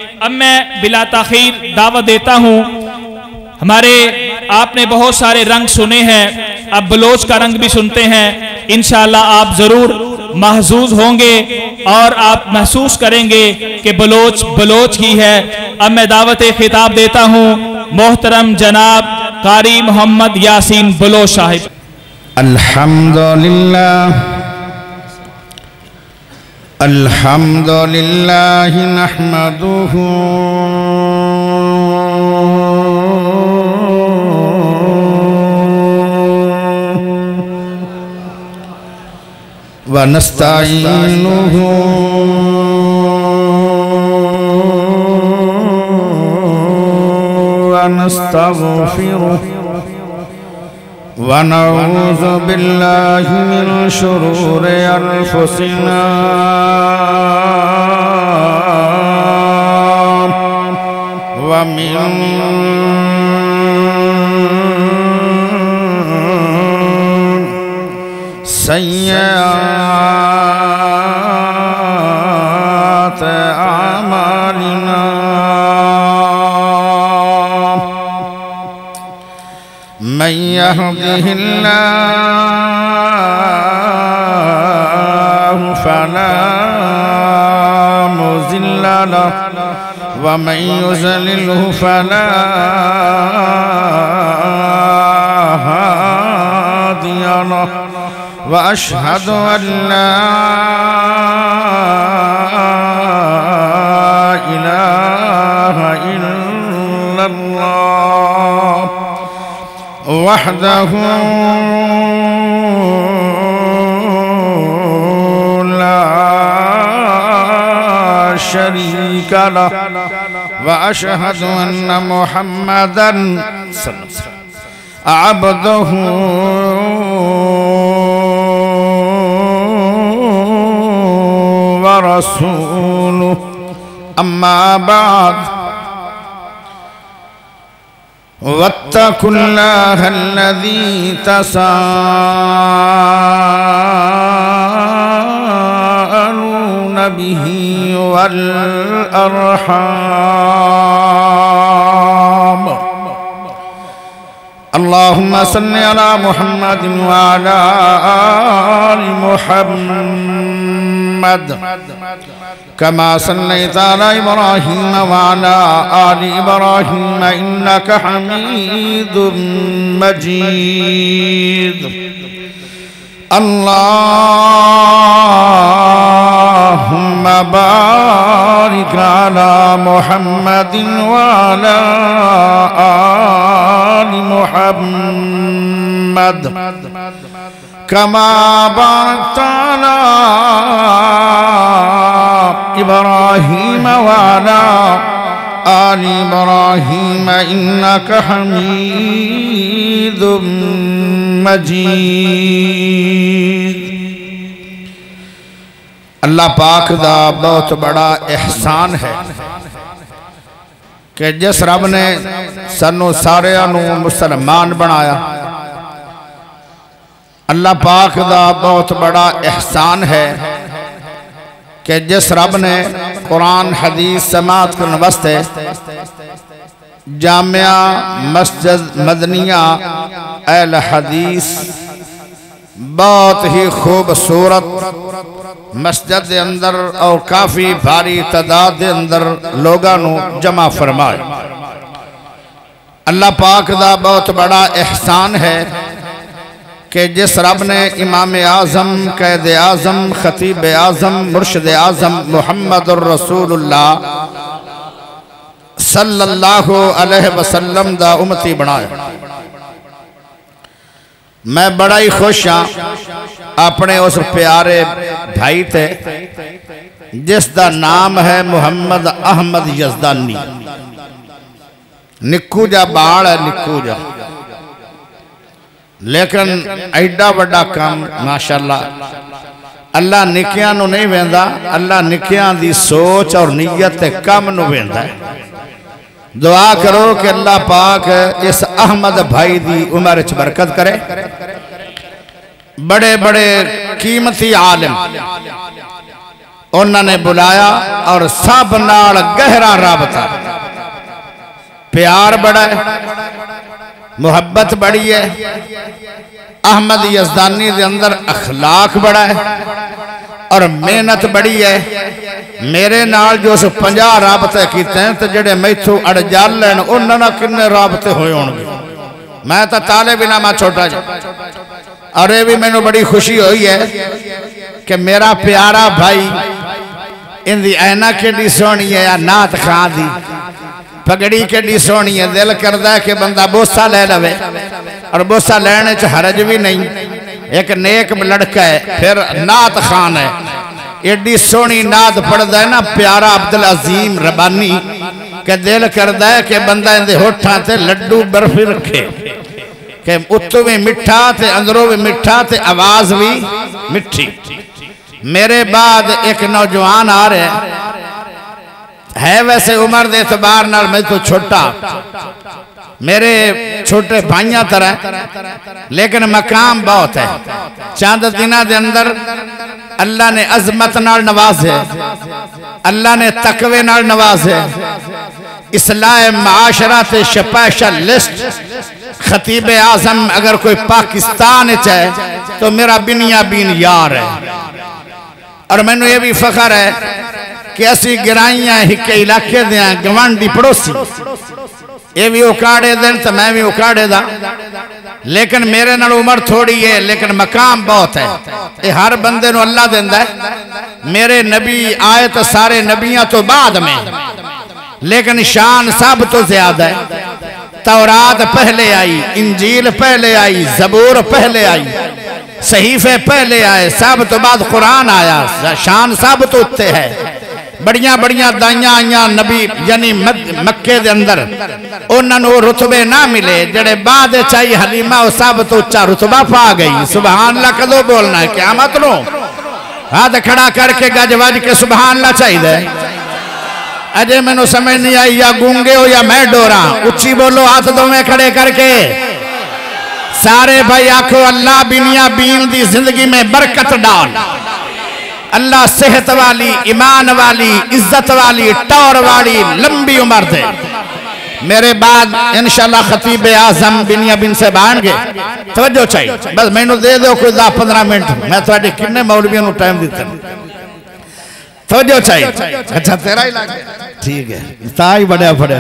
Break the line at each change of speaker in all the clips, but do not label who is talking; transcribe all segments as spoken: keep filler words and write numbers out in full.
اب میں بلا تاخیر دعوت دیتا ہوں. ہمارے آپ نے بہت سارے رنگ سنے ہیں، اب بلوچ کا رنگ بھی سنتے ہیں. انشاءاللہ آپ ضرور محظوظ ہوں گے اور آپ محسوس کریں گے کہ بلوچ بلوچ ہی ہے. اب میں دعوت خطاب دیتا ہوں محترم جناب قاری محمد یاسین بلوچ صاحب.
الحمدللہ الحمدللہ نحمدہ ونستعینہ ونستغفرہ ونعوذ باللہ من شرور انفسنا ومن سیئات اعمالنا من يهده الله فلا مضل له ومن يضلله فلا هادي له وأشهد أن لا إله إلا الله وحده لا شريك له وأشهد أن محمدًا عبده ورسوله. أما بعد واتقوا الله الذي تساءلون به والأرحام. اللهم صل على محمد وعلى آل محمد كما صليت على إبراهيم وعلى آل إبراهيم إنك حميد مجيد. اللهم بارك على محمد وعلى آل محمد كما باركت على إبراهيم وعلى آل إبراهيم إنك حميد مجيد. اللہ پاک دا بہت بڑا احسان ہے کہ جس رب نے سنو سارے انو مسلمان بنایا. اللہ پاک دا بہت بڑا احسان ہے کہ جس رب نے قرآن حدیث سماعت کرنے واسطے جامعہ مسجد مدنیہ اہل حدیث بہت ہی خوبصورت مسجد دے اندر اور کافی بھاری تعداد دے اندر لوگاں نو جمع فرمائے. اللہ پاک دا بہت بڑا احسان ہے کہ جس رب نے امام اعظم قائد اعظم خطیب اعظم مرشد اعظم محمد الرسول اللہ صلی اللہ علیہ وسلم دا امتی بنائے. میں بڑا ہی خوش ہاں اپنے اس پیارے بھائی تھے جس دا نام ہے محمد احمد یزدانی. نکو جا باڑ ہے نکو جا، لیکن ایڈا بڑا کام ماشاءاللہ اللہ نکیاں نو نہیں ویندا، اللہ نکیاں دی سوچ اور نیت کم نو ویندا ہے. دعا کرو کہ اللہ پاک اس احمد بھائی دی عمر چ برکت کرے. بڑے بڑے قیمتی عالم انہوں نے بلایا اور سب نال گہرا رابطہ، پیار بڑا ہے، محبت بڑی ہے، احمد یزدانی دے اندر اخلاق بڑا ہے اور محنت بڑی ہے۔ میرے نال جو سو پنجا رابطے کیتے ہیں تو جڑے میتھو اڑ جال لین انہوں نے کنے رابطے ہوئے ہونگے، میں تا طالب علم چھوٹا جا، اور یہ بھی میں نے بڑی خوشی ہوئی ہے کہ میرا پیارا بھائی ان دی اینہ کے لی سونی ہے یا نات خان دی پگڑی کے لی سونی ہے، دل کردہ ہے کہ بندہ بوسہ لے لوے، اور بوسہ لینے چھ حرج بھی نہیں، ایک نیک لڑکا ہے، پھر نات خان ہے، ایڈی سونی نات پڑھ دائے نا پیارا عبدالعظیم ربانی کہ دل کردہ ہے کہ بندہ اندے ہوٹھاں تے لڈو برفی رکھے کہ اتو بھی مٹھا تے اندروں بھی مٹھا تے آواز بھی مٹھی۔ میرے بعد ایک نوجوان آ رہے ہے ویسے عمر دے اعتبار نال میں تو چھوٹا، میرے چھوٹے بھائیاں طرح، لیکن مقام بہت ہے۔ چاند دنہ دے اندر اللہ نے عظمت نال نواز ہے، اللہ نے تقوی نال نواز ہے، اصلاح معاشرات سپیشلسٹ خطیب اعظم اگر کوئی پاکستان چاہے تو میرا بنیا بین یار ہے، اور میں نے یہ بھی فخر ہے کہ ایسی گرائیاں ہی کے علاقے دیاں گوانڈی پڑوسی، یہ بھی اکاڑے دیں تو میں بھی اکاڑے دا، لیکن میرے نال عمر تھوڑی ہے لیکن مقام بہت ہے، یہ ہر بندے نو اللہ دیندہ ہے۔ میرے نبی آئے تو سارے نبیاں تو بعد میں، لیکن شان سب تو زیادہ ہے۔ تورات پہلے آئی، انجیل پہلے آئی، زبور پہلے آئی، صحیفے پہلے آئے، سب تو بعد قرآن آیا، شان سب تو اتے ہے۔ بڑیاں بڑیاں دائیاں آئیاں نبی یعنی مکے دے اندر انہوں نے رتبے نہ ملے، جڑے بعد چاہی حلیمہ وہ سب تو اچھا رتبہ پا گئی۔ سبحان اللہ کدو بولنا ہے، قیامت نو ہاتھ کھڑا کر کے گج وج کے سبحان اللہ چاہی دے۔ اجے میں نو سمجھ نہیں آئی یا گونگے ہو یا میں ڈوراں، اچھی بولو ہاتھ دو میں کھڑے کر کے سارے بھائی آکھو اللہ بنیا بین دی زندگی میں برکت ڈال، اللہ صحت والی، ایمان والی، عزت والی، ٹور والی لمبی عمر دے۔ میرے بعد انشاءاللہ خطیب اعظم بنیا بن سے بان گے، توجہ چاہیے بس میں نو دے دو کوئی دہ پندرہ منٹ، میں تو آٹے کنے مولویوں نو ٹائم دیتے ہیں، توجہ چاہیے۔ اچھا تیرا ہی لگے ٹھیک ہے، تائی بڑے بڑے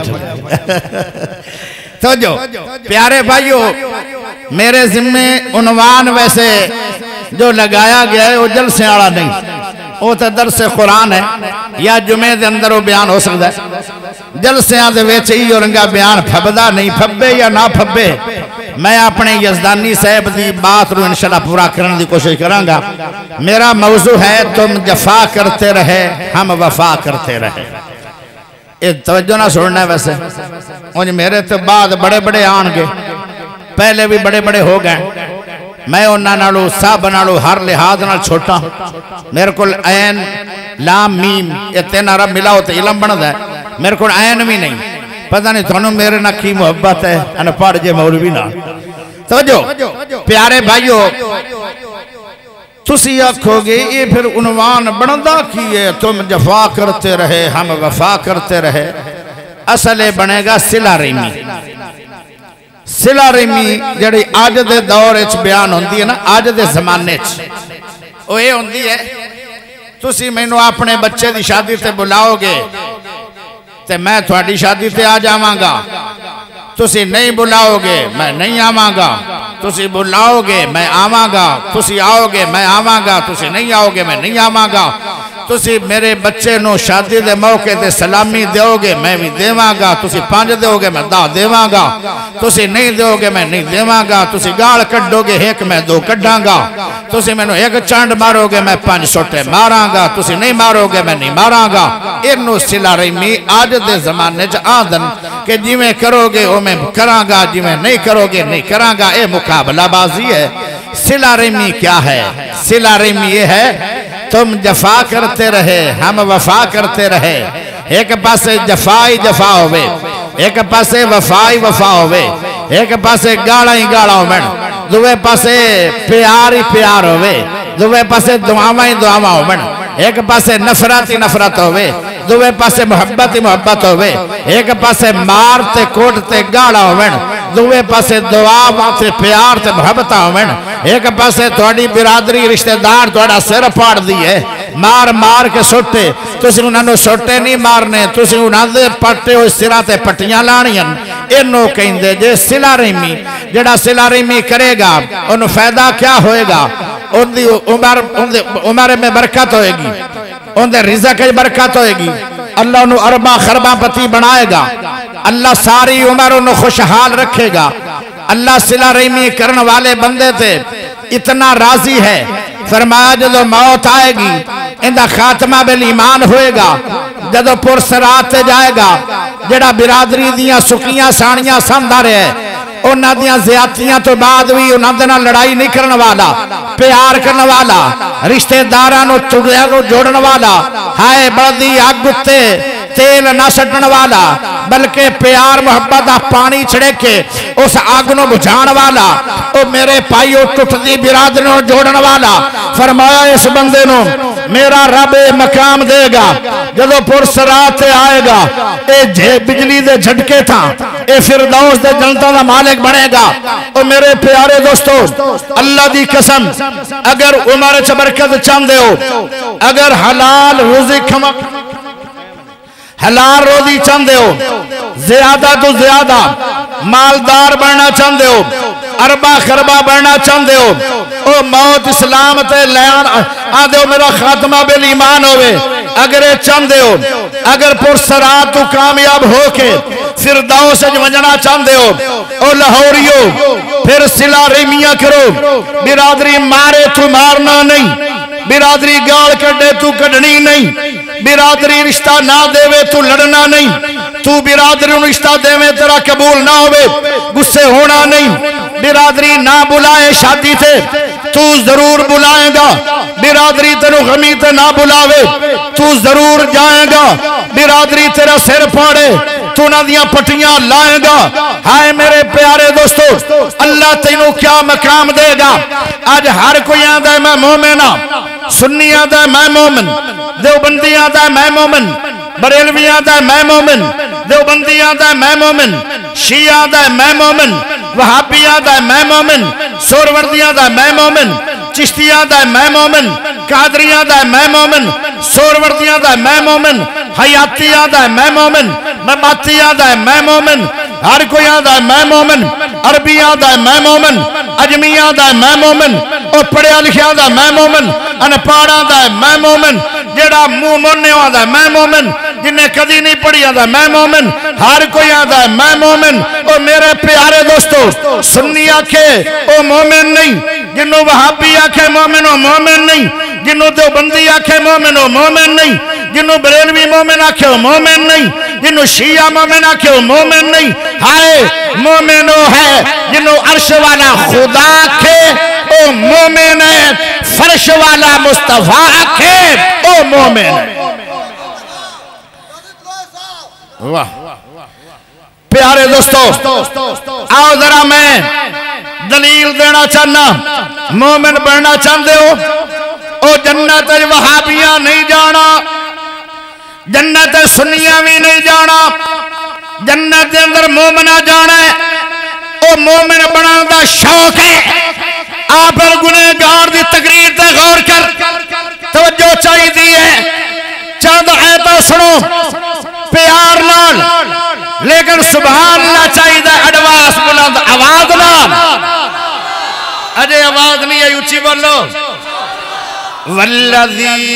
توجہ پیارے بھائیو، میرے ذمہ عنوان ویسے جو لگایا گیا ہے وہ جلسے آڑا نہیں، وہ تو درس قرآن ہے یا جمعے دے اندر وہ بیان ہو سکتا ہے، جلسے آدھے ویچے ہی اورنگا بیان پھبدا نہیں، پھبے یا نہ پھبے میں اپنے یزدانی صاحب دی بات رو انشاءاللہ پورا کرنے دی کوشش کرانگا۔ میرا موضوع ہے تم جفا کرتے رہے ہم وفا کرتے رہے۔ یہ توجہ نہ سوڑنا ہے ویسے، اور میرے تو بعد بڑے بڑے آنگے، پہلے بھی بڑے بڑے ہو گئے، میں انہاں نالو سب نالو ہر لحاظ نال چھوٹا ہوں، میرے کل عین لام میم یہ تین عرب ملا ہوتے علم بند ہے، میرے کل عین بھی نہیں، پتہ نہیں تھونوں میرے نہ کی محبت ہے انہ پڑھ جے مولوی نہ۔ توجہ پیارے بھائیو، تسی آکھو گے یہ پھر عنوان بندہ کیے تم جفا کرتے رہے ہم وفا کرتے رہے، اصلے بنے گا صلہ رحمی۔ صلہ رحمی جڑی آج دے دور اچھ بیان ہوندی ہے نا، آج دے زمانے اچھ وہ یہ ہوندی ہے تسی میں نو اپنے بچے دی شادی تے بلاؤ گے تے میں تھوڑی شادی تے آ جاواں گا، تسی نہیں بلاؤ گے میں نہیں آواں گا، تسی بلاؤ گے میں آواں گا، تسی آؤ گے میں آواں گا، تسی نہیں آؤ گے میں نہیں آواں گا، تسی میرے بچے نو شادی دے موقع تے سلامی دیو گے میں بھی دیواں گا، تسی پانچ دیو گے میں دا دیواں گا، تسی نہیں دیو گے میں نہیں دیواں گا، تسی گاڑ کڈو گے ایک میں دو کڈاں گا، تسی میں نو ایک چانڈ مارو گے میں پانچ سوٹے ماراں گا، تسی نہیں مارو گے میں نہیں ماراں گا۔ انو صلہ رحمی آج دے زمانے چ آدن کہ جی میں کرو گے او میں کراں گا، جی میں نہیں کرو گے نہیں کراں گا، اے مقابلہ بازی ہے۔ صلہ رحمی کیا ہے؟ صلہ رحمی یہ ہے تم جفا کرتے رہے ہم وفا کرتے رہے، ایک پاسے جفائی جفا ہوئے، ایک پاسے وفائی وفا ہوئے، ایک پاسے گاڑا ہی گاڑا ہوئے، دوے پاسے پیار ہی پیار ہوئے، دوے پاسے دعاواں ہی دعاواں ہوئے، ایک پاسے نفرت ہی نفرت ہوئے دوے پاسے محبت ہی محبت ہوئے ایک پاسے مار تے کوٹ تے گاڑا ہوئے دوے پاسے دعا تے پیار تے محبت ہوئے ایک پاسے تھوڑی برادری رشتہ دار تھوڑا سر پاڑ دیئے مار مار کے سوٹے تسی انہوں نے سوٹے نہیں مارنے تسی انہوں نے پٹے ہوئے سرہ تے پٹیاں لانیاں انہوں کہیں دے جے سلا ریمی جڑا سلا ریمی کرے گا انہوں فائدہ کیا ہوئے گا ان دی عمر, ان دی عمر میں برکت ہوئے گی ان دے رزق کی برکت ہوئے گی اللہ انہوں اربا خربا پتی بنائے گا اللہ ساری عمر انہوں خوشحال رکھے گا اللہ صلہ رحمی کرن والے بندے تھے اتنا راضی ہے فرمایا جدو موت آئے گی اندہ خاتمہ بالایمان ہوئے گا جدو پرسرات تے جائے گا جڑا برادری دیاں سکیاں سانیاں سمدھا رہے انہاں دیاں زیادتیاں تو بعد بھی انہاں دینا لڑائی نہیں کرنے والا پیار کرنے والا رشتہ دارانو تگیانو جوڑنے والا ہائے بڑی آگتے تیل نہ سٹن والا بلکہ پیار محبت پانی چھڑے کے اس آگنو بجھان والا او میرے پائیو ٹوٹ دی برادروں جوڑن والا فرمایا اس بندے نو میرا رب مقام دے گا جدو پرسرات آئے گا اے بجلی دے جھٹکے تھا اے فردوس دے جنتوں دا مالک بنے گا او میرے پیارے دوستو اللہ دی قسم اگر عمر چ برکت چاندے ہو اگر حلال روزی کھما حلال روزی چاندے ہو زیادہ تو زیادہ مالدار بننا چاندے ہو اربا خربا بننا چاندے ہو او موت اسلام تے لیان آدھے ہو میرا خاتمہ بالایمان ہوئے اگر چاندے ہو اگر پرسرات تو کامیاب ہو کے فردوس اج ونجنا چاندے ہو او لاہوریو پھر صلہ رحمیاں کرو برادری مارے تو مارنا نہیں برادری گاڑ کڑے تو کڑنی نہیں برادری رشتہ نہ دے وے تو لڑنا نہیں تو برادری رشتہ دے وے تیرا قبول نہ ہوئے گسے ہونا نہیں برادری نہ بلائے شادی تھے تو ضرور بلائے گا برادری تیرو غمی تے نہ بلاوے تو ضرور جائے گا برادری تیرا سر پاڑے تو نہ دیاں پٹیاں لائے گا ہائے میرے پیارے دوستو اللہ تینوں کیا مقام دے گا آج ہر کوئی آدھا ہے میں مومنہ سنی آدھا ہے میں مومن دیوبندی آدھا ہے میں مومن بریلوی آدھا ہے میں مومن دیوبندی آدھا ہے میں مومن شیعہ آدھا ہے میں مومن وہابی آدھا ہے میں مومن سوروردی آدھا ہے میں مومن چشتی آدھا ہے میں مومن قادری آدھا ہے میں مومن سوروردی آدھا ہے میں مومن حیاتی آدھا ہے میں مومن مماتی آدھا ہے میں مومن ہر کوئی آدھا ہے میں مومن عربی آدھا ہے میں مومن اجمی آدھا ہے میں مومن اور پڑھیا لکھیا آدھا ہے میں مومن انپاڑ آدھا ہے میں مومن جڑا منہ مونے آدھا ہے میں مومن جنہیں کدی نہیں پڑھی آدھا ہے میں مومن ہر کوئی آدھا ہے میں مومن اور میرے پیارے دوستو سنی آکھے او مومن نہیں جنہوں وہابی آکھے مومن او مومن نہیں جنہوں دیوبندی آکھے مومن او مومن نہیں جنہوں بریلوی مومن آکھے او مومن نہیں جنہوں شیعہ مومن آکھے او مومن نہیں ہائے مومن او ہے جنہوں عرش والا خدا آکھے او مومن ہے فرش والا مصطفیٰ آکھے او مومن ہے واہ پیارے دوستو آؤ ذرا میں دلیل دینا چاہنا مومن بننا چاہتے ہو او جنت وہابیاں نہیں جانا جنت سنیاں بھی نہیں جانا جنت کے اندر مومنہ جانا ہے او مومن بنانا دا شوق ہے آپ پر گنہگار دی تقریر تے غور کر توجہ چاہی دی ہے چاند آیتہ سنو پیار نال لیکن سبحان اللہ چاہی دا اڈواس بلند آواز نال اجے آواز نہیں ہے اچھی بولو والذین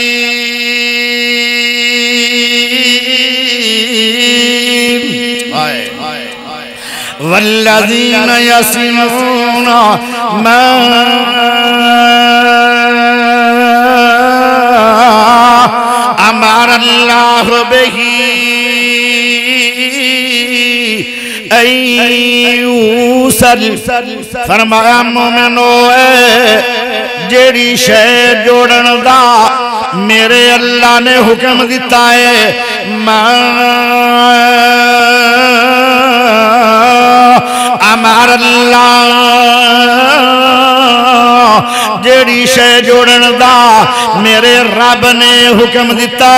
والذین یسمعون ما امر اللہ بہی ایوسل فرمایا مومنو اے جیڑی شے جوڑن دا میرے اللہ نے حکم دیتا ہے ماں امر اللہ جیڑی شے جوڑن دا میرے رب نے حکم دیتا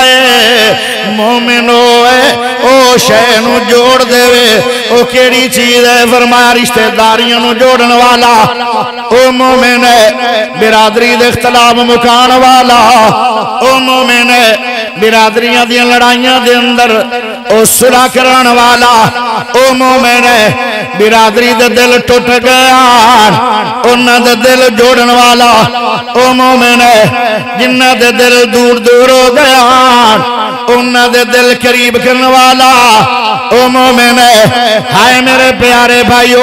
ہے مومنو ہے او شے نو جوڑ دے او کیڑی چیز ہے فرمایا رشتہ داریاں نو جوڑن والا او مومن ہے برادری دے اختلاف مکان والا او مومن ہے برادریاں دی لڑائیاں دے اندر او صلح کرن والا او مومن ہے برادری دے دل ٹوٹ گیا انہاں دے دل جوڑن والا او مومن ہے جنہاں دے دل دور دور ہو گیا انہاں دے دل قریب کرن والا او مومن ہے ہائے میرے پیارے بھائیو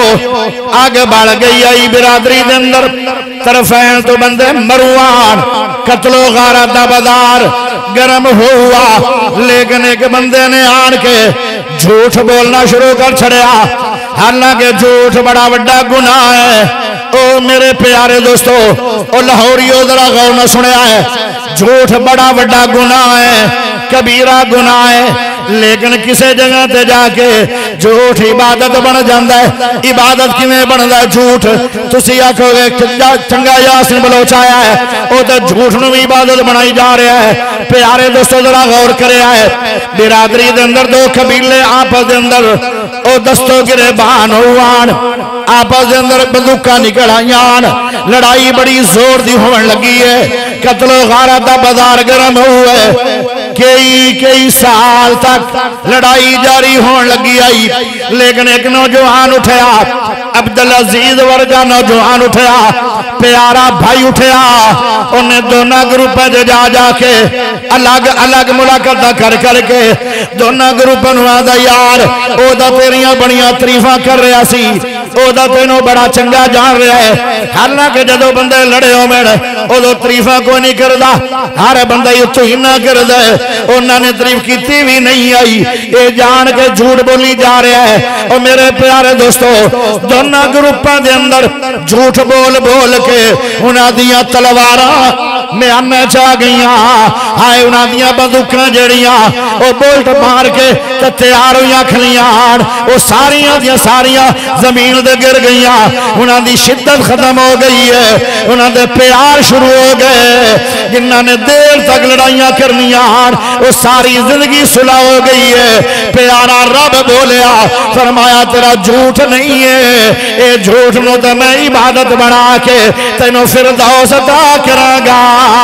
آگے بڑھ گئی آئی برادری دے اندر طرفین تو بندے مروان قتل و غارت دا بازار گرم ہوا لیکن ایک بندے نے آن کے جھوٹ بولنا شروع کر چھڑیا حالانکہ جھوٹ بڑا بڑا گناہ ہے او میرے پیارے دوستو او لاہوریو ذرا غور نہ سنیا ہے جھوٹ بڑا بڑا گناہ ہے کبیرہ گناہ ہے لیکن کسے جگہ تے جا کے جھوٹ عبادت بن جاندہ ہے عبادت کی میں بندا ہے جھوٹ تسی آکھو گے چنگا یاسین بلوچ آیا ہے او تے جھوٹ نو عبادت بنائی جا رہا ہے پیارے دوستو ذرا غور کرے آئے برادری دے اندر دو قبیلے آپس دے اندر او دستو گرے بان ہوان آپس دے اندر بندوقاں نکل آئیان لڑائی بڑی زور دی ہون لگی ہے قتل و غارت دا بازار گرم ہوئے کئی کئی سال تک لڑائی جاری ہون لگی آئی لیکن ایک نوجوان اٹھیا عبدالعزیز ورگا نوجوان اٹھیا پیارا بھائی اٹھیا انہیں دونہ گروپہ جا جا کے الگ الگ ملاقاتہ کر کر کے دونہ گروپہ نوازہ یار او دا تیریاں بڑیاں تریفہ کر رہا سی او دا تینوں بڑا چنگا جان رہا ہے حالانکہ جدو بندے لڑے ہو میں او دو تریفہ کو نہیں کردہ ہر بندہ یہ تو ہی نہ کردہ انہوں نے تریف کیتی بھی نہیں آئی اے جان کے جھوٹ بولی جا رہا ہے اور میرے پیارے دوستو دونہ گروپہ دے اندر جھوٹ بول بول کے انہاں دیاں تلوارا میں آنے چاہ گئیاں ہائے انہاں دیاں بندوقاں جڑیاں او بولٹ مار کے تیار ہویاں کھلیاں او ساریاں دیاں ساریاں زمین دے گر گئیاں انہاں دی شدت ختم ہو گئی ہے انہاں دے پیار شروع ہو گئے جنہاں نے دیر تک لڑائیاں کرنیاں وہ ساری زندگی صلح ہو گئی ہے پیارا رب بولیا فرمایا تیرا جھوٹ نہیں ہے اے جھوٹ نو تو میں عبادت بنا کے تینوں فردوس عطا کراں گا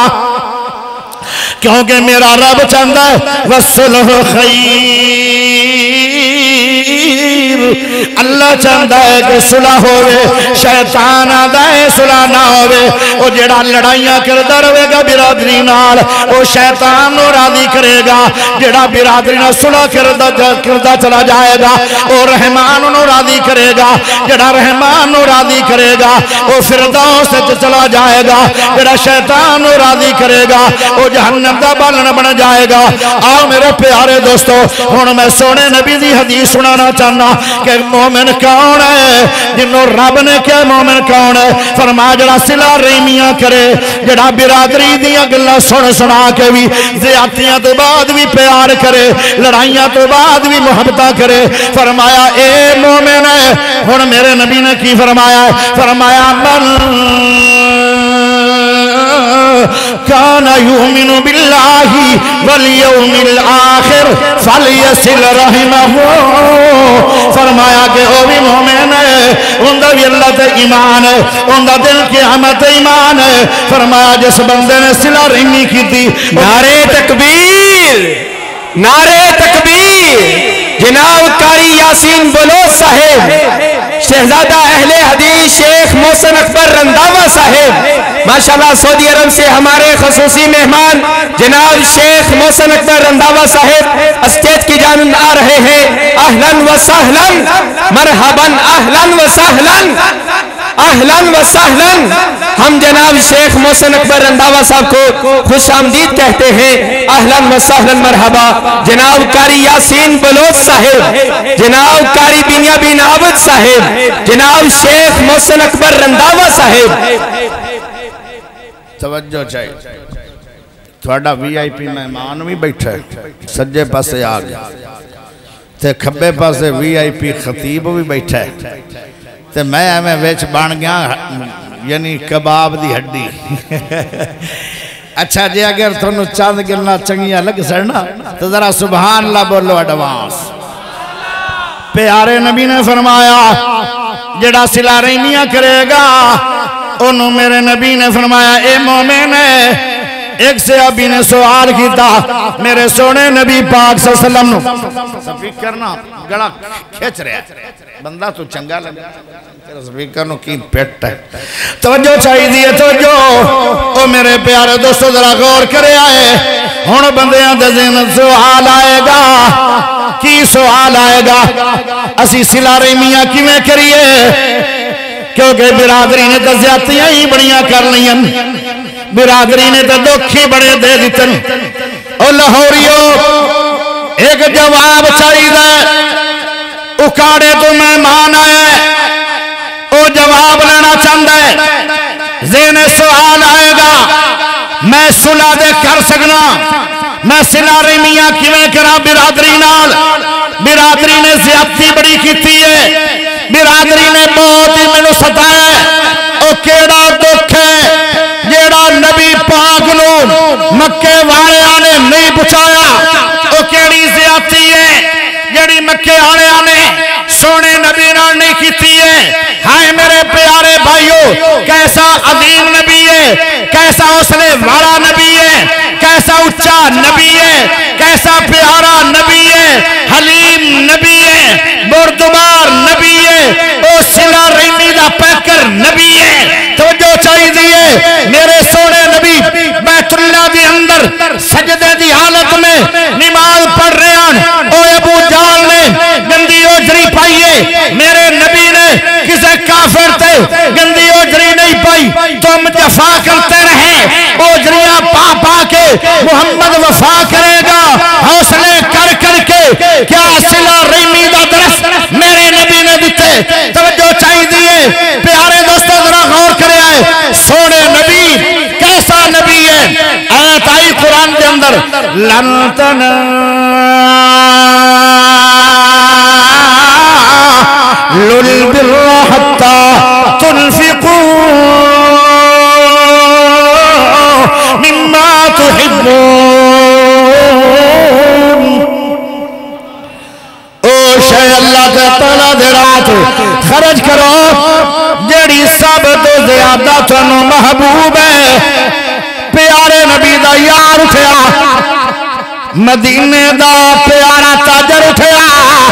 کیونکہ میرا رب چاہتا ہے وَالصُّلْحُ خَيْرٌ اللہ چاہتا ہے کہ صلح ہوئے شیطان آدھا ہے صلح نہ ہوئے وہ جڑا لڑائیاں کردہ روے گا برادری نال وہ شیطان نو راضی کرے گا جڑا برادری نال صلح کردہ کردہ چلا جائے گا وہ رحمان نو راضی کرے گا جڑا رحمان نو راضی کرے گا وہ فردوس سے چلا جائے گا جڑا شیطان نو راضی کرے گا وہ جہنم دا بالن بن جائے گا آؤ میرے پیارے دوستو ہن میں سونے نبی دی حدیث سنانا چاہنا کہ مومن کون ہے جنہوں رب نے کیا مومن کون ہے فرما جڑا صلح رحمیاں کرے جڑا برادری دیاں گلاں سن سنا کے بھی زیادتیاں تو بعد بھی پیار کرے لڑائیاں تو بعد بھی محبتہ کرے فرمایا اے مومن ہے ہن میرے نبی نے کی فرمایا ہے فرمایا من کان یؤمن باللہ والیوم الآخر فلیصل رحمہ فرمایا کہ وہ بھی مومن ہے اندہ بھی اللہ تے ایمان ہے اندہ دل قیامت ایمان ہے فرمایا جس بندے نے صلح رحمی کی تھی
نعرہ تکبیر نعرہ تکبیر جناب قاری یاسین بلوچ صاحب شہزادہ اہل حدیث شیخ محسن اکبر رنداوہ صاحب ماشاءاللہ سعودی عرب سے ہمارے خصوصی مہمان جناب شیخ محسن اکبر رنداوہ صاحب اسٹیج کی جانب آ رہے ہیں اہلاً و سہلاً مرحباً اہلاً و سہلاً اہلاً و سہلاً ہم جناب شیخ محسن اکبر رنداوہ صاحب کو خوش آمدید کہتے ہیں اہلاً و سہلاً مرحبا جناب قاری یاسین بلوچ صاحب جناب قاری بینیا بن عابد صاحب جناب شیخ محسن اکبر رنداوہ صاحب
توجہ چاہیے تھوڑا وی آئی پی مہمان بھی بیٹھا ہے سجے پاسے آ گیا تے کھبے پاسے وی آئی پی خطیب بھی بیٹھا ہے تے میں ہمیں ویچ بان گیا یعنی کباب دی ہڈی اچھا جی اگر تھوڑا چاند گلنا چنگیاں لگ سڑنا تو ذرا سبحان اللہ بولو ایڈوانس پیارے نبی نے فرمایا جڑا صلہ رحمیاں کرے گا انہوں میرے نبی نے فرمایا اے مومن ہے ایک سے ابھی نے سوال کیتا میرے سونے نبی پاک صلی اللہ علیہ وسلم سپیکر نا گڑا کھیچ رہا ہے بندہ تو چنگا لگا سپیکر نو کی پیٹ ہے توجہ چاہی دیئے توجہ او میرے پیارے دوستو ذرا غور کرے آئے ہون بندیاں دے ذہن سوال آئے گا کی سوال آئے گا اسی صلہ رحمیاں کیویں کریے کیونکہ برادری نے تو زیادتیاں ہی بڑیاں کر لیں برادری نے تو دکھی بڑے دے دیتن او لاہوریو ایک جواب چاہی دے اکاڑے تو مہمان آئے او جواب لینا چاہتا ہے ذہن سوال آئے گا میں صلح دے کر سکنا میں صلہ رحمیاں کیویں کرا برادری نال برادری نے زیادتی بڑی کیتی ہے برادری نے بہت ہی میں نو ستایا ہے او کیڑا دکھ ہے جیڑا نبی پاک نو مکے والے آنے نہیں بچایا او کیڑی زیادتی ہے جیڑی مکے والے آنے سونے نبی نال نہیں کیتی ہے ہائے میرے پیارے بھائیو کیسا عظیم نبی ہے کیسا حوصلے والا نبی ہے کیسا اچھا نبی ہے کیسا پیارا نبی ہے حلیم نبی ہے بردبار نبی ہے او صلہ رحمی دا پیکر نبی ہے توجہ چاہی دیئے میرے سونے نبی بیت اللہ دی اندر سجدے دی حالت میں نماز پڑھ رہے ہیں او ابو جال نے گندی اوجری پائیے میرے نبی نے کسے کافر تے گندی اوجری نہیں پائی تم جفا کرتے رہے اوجریاں پا پا کے محمد وفا کرے گا حوصلے کر کر کے کیا صلہ رحمی دا درس میرے نبی نے دیتے توجہ چاہی دیئے پیارے دوستو ذرا غور کرے آئے سونے نبی کیسا نبی ہے آیت آئی قرآن کے اندر لن تنالوا البر حتى تنفقوا مما تحبون او شے اللہ تعالیٰ دے رات خرج کرو جیڑی سب تو زیادہ تنو محبوب ہے پیارے نبی دا یار اٹھیا مدینے دا پیارا تاجر اٹھیا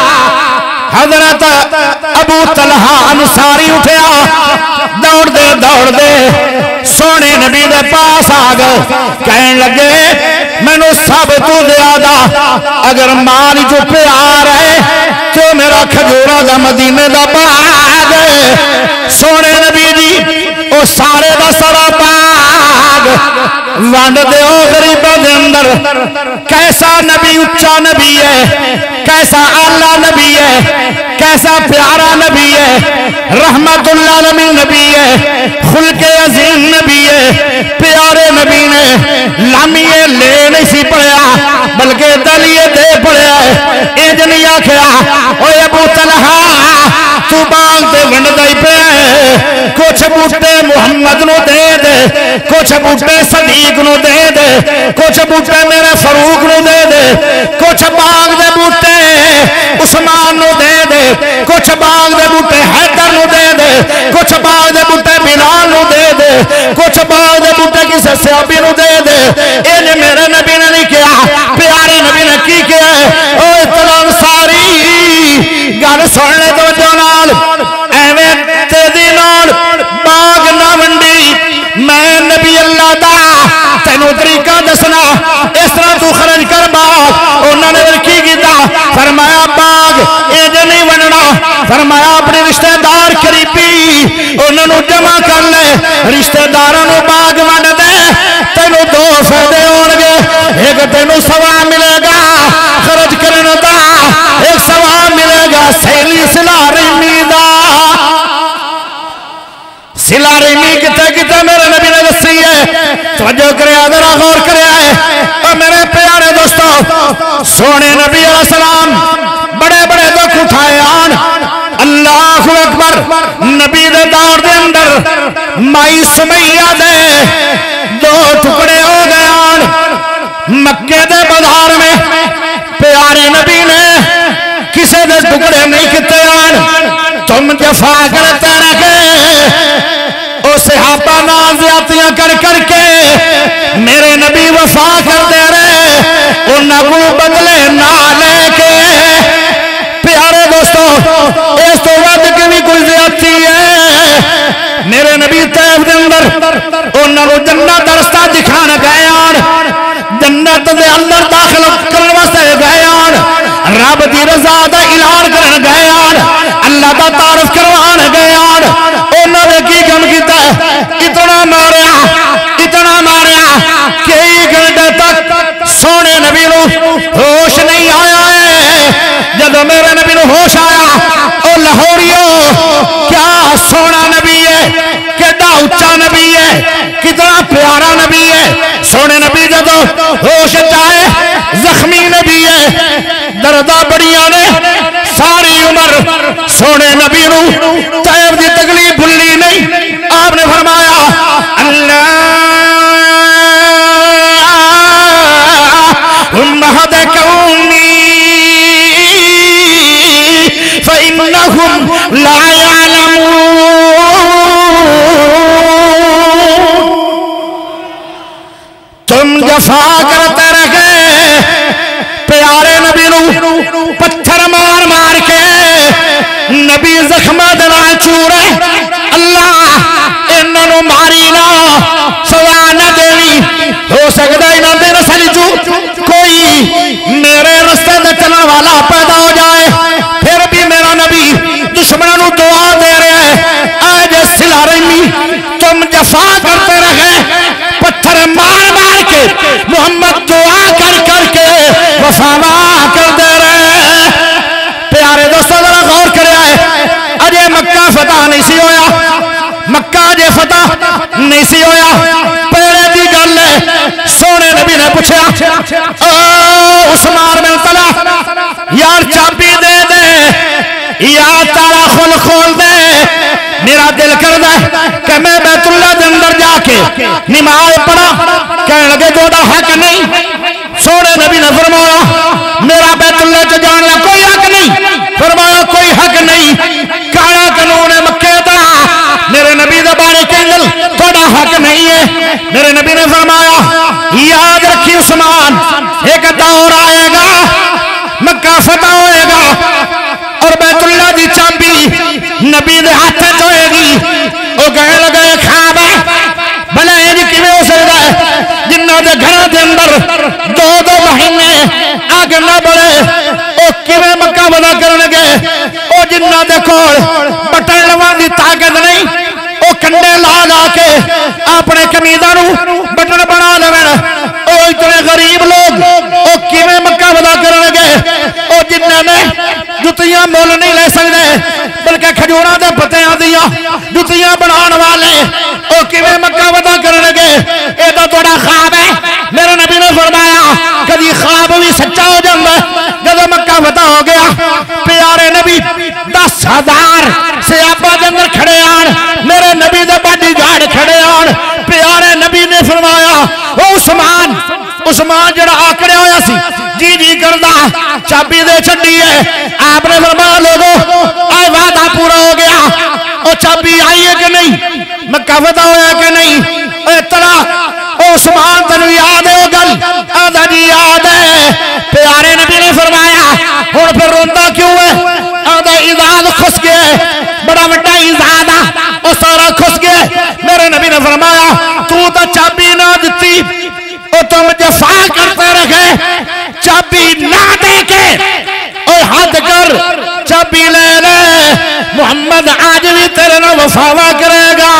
حضرت ابو طلحہ انصاری اٹھیا دوڑ دے دوڑ دے سونے نبی دے پاس آگا کہنے لگے میں نے سب تو زیادہ اگر مال جو پیار ہے تو میرا کھجورہ دا مدینے دا باغ ہے سونے نبی جی او سارے دا سارا باغ وانڈ دے او غریبہ دے اندر کیسا نبی اچھا نبی ہے کیسا اللہ نبی ہے کیسا پیارا نبی ہے رحمت اللہ علیہ نبی ہے خلق عظیم نبی ہے پیارے نبی نے لامیے لے نہیں سی پڑیا بلکہ دلیے دے پڑیا ہے ایج نہیں آکھیا اوے ابو طلحہ تو باغ دے ونڈ دائی پہ کچھ بوٹے محمد نو دے دے کچھ بوٹے صدیق نو دے دے کچھ بوٹے میرے فاروق نو دے دے کچھ باغ دے بوٹے عثمان نو دے دے کچھ باغ دے بوٹے حیدر نو دے دے کچھ باغ دے بوٹے بلال نو دے دے کچھ باغ دے بوٹے کسے صحابی نو دے دے اے نے میرے نبی نے نہیں کیا پیارے نبی نے کی کیا ہے او اطلاع ساری گل سن لے تو جنال ایویں تیزی نال باغ نہ ونڈی میں نبی اللہ دا تینوں طریقہ دسنا اس طرح تو خرج کر باغ انہوں نے کی کیتا فرمایا باغ اے جو نہیں ونڈنا فرمایا اپنے رشتہ دار قریبی انہوں نے جمع کر لے رشتہ داروں نے باغ ونڈ دے تینوں دو فائدے ہونگے ایک تینوں ثواب ملے گا خرج کرنے دا ایک ثواب ملے گا سیلی صلہ رحمی دا صلہ رحمی کتے کتے میرے نبی نے دسی ہے توجہ کرے ذرا غور کرے آئے اور میرے پیارے دوستو سونے نبی علیہ السلام بڑے بڑے دکھ اٹھائے آن اللہ اکبر نبی دے دور دے اندر مائی سمیہ دے دو ٹکڑے ہو گئے کسے دے ٹکڑے نہیں کتے آن تم جفا کرتے رکھے او صحابہ نال زیادتیاں کر کر کے میرے نبی وفا کر دے رہے انہاں کو بدلے نہ لے کے پیارے دوستو اس تو ود کے بھی کوئی زیادتی ہے میرے نبی طیب دے اندر انہاں کو جنت رستہ دکھان گئے آن جنت دے اندر داخل کرن واسطے گئے آن رب دی رضا دا اعلان کرن گئے آن اللہ دا تعارف کروان گئے آن انہوں نے کی کم کیتا ہے اتنا ماریا اتنا ماریا کئی گھنٹے تک سونے نبی نو ہوش نہیں آیا ہے جب میرے نبی نو ہوش آیا او لاہوریو کیا سونا نبی ہے کیڑا اچا نبی ہے کتنا پیارا نبی ہے سونے نبی جب ہوش چاہے زخمی نبی ہے دردہ بڑیاں نے ساری عمر سونے نبی نو طیب دی تکلیف بھلی نہیں آپ نے فرمایا اللہم ہد قومی فإنہم لا یعلمون تم جفا کرتے رکھے پیارے نبی نو پتھر مار مار کے نبی زخمہ دنا چورے اللہ انہوں ماری نہ سوا نہ دینی ہو سکتا ہی نہ دینا سجو کوئی میرے رستے دے چلن والا پیدا ہو جائے پھر بھی میرا نبی دشمنوں دعا دے رہے ہیں آج سلا رہی تم جفا کرتے رہے پتھر مار مار کے محمد دعا کر کر کے وفاوا کر دے رہے پیارے دوستوں ذرا غور کرے آئے اجے مکہ فتح نہیں سی ہویا مکہ اجے فتح نہیں سی ہویا پہلے دی گل ہے سونے نبی نے پوچھا او عثمان بن طلحہ یار چابی دے دے یا تالا کھول کھول دے میرا دل کر دے کہ میں بیت اللہ دے اندر جا کے نماز پڑھا کہنے لگے جو دا حق نہیں سونے نبی نے فرمایا میرا بیت اللہ چ جان لا کوئی حق نہیں فرمایا کوئی حق نہیں کالا قانون مکے دا میرے نبی دے بارے کہندل تھوڑا حق نہیں ہے میرے نبی نے فرمایا یاد رکھی عثمان ایک دور آئے گا مکہ فتح ہوئے گا اور بیت اللہ دی چابی نبی دے ہاتھ ہوئے گی وہ کہنے لگے خواب ہے بھلا یہ کیویں ہو سکتا ہے جنہ دے گھر دے اندر دو دو مہینے آگے نہ بڑھے وہ کیویں مکہ فتح کرنے گے وہ جنہ دے کول بٹن لواں دی طاقت نہیں وہ کنڈے لا لا کے اپنے قمیضاں نو بٹن بنا لویں وہ اتنے غریب لوگ وہ کیویں مکہ فتح کرنے گے وہ جنہ نے جتیاں مول نہیں لے سکتے بلکہ کھجوراں دے پتیاں دیاں جتیاں بنان والے وہ کیویں مکہ فتح کرنے گے اے تو تھوڑا خواب ہے میرے نبی نے فرمایا کبھی خواب بھی سچا ہو جاتا ہے جب مکہ فتح ہو گیا پیارے نبی دس ہزار صحابہ دے اندر کھڑے آن میرے نبی دے باڈی گارڈ کھڑے آن پیارے نبی نے فرمایا او عثمان عثمان جڑا آکڑے ہویا سی جی جی کردہ چابی دے چھڑی ہے آپ نے فرمایا لوگو آئے وعدہ پورا ہو گیا او چابی آئی ہے کہ نہیں مکہ فتح ہویا کہ نہیں اے طرح او عثمان تنو یاد ہے او گل آدھا جی یاد ہے پیارے نبی نے فرمایا اور پھر روندہ کیوں ہے آدھا اذاد خس گئے بڑا بڑا اذاد او سارا خس گئے میرے نبی نے فرمایا تو تا چابی نہ دیتی او تم جفا کرتے رکھے چابی نہ دے کے او حد کر چابی لے لے محمد آج بھی تیرے نہ وفاوا کرے گا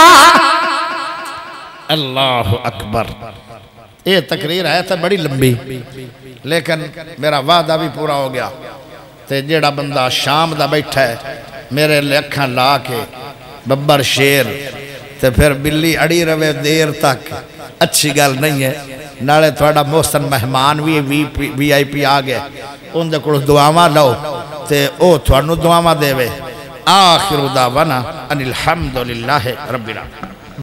اللہ اکبر یہ تقریر ہے تو بڑی لمبی لیکن میرا وعدہ بھی پورا ہو گیا تے جیڑا بندہ شام دا بیٹھا ہے میرے لکھاں لا کے ببر شیر تے پھر بلی اڑی روے دیر تک اچھی گل نہیں ہے نالے تھوڑا محسن مہمان بھی وی آئی پی آگئے ان دے کڑو دعاواں لو تے او تھوڑنو دعاواں دے وے آخر دعوانا ان الحمدللہ رب العالمین.